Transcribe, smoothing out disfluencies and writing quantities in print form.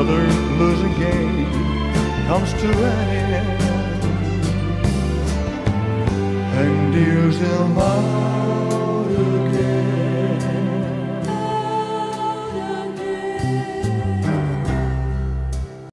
another losing game comes to an end. And you still mine.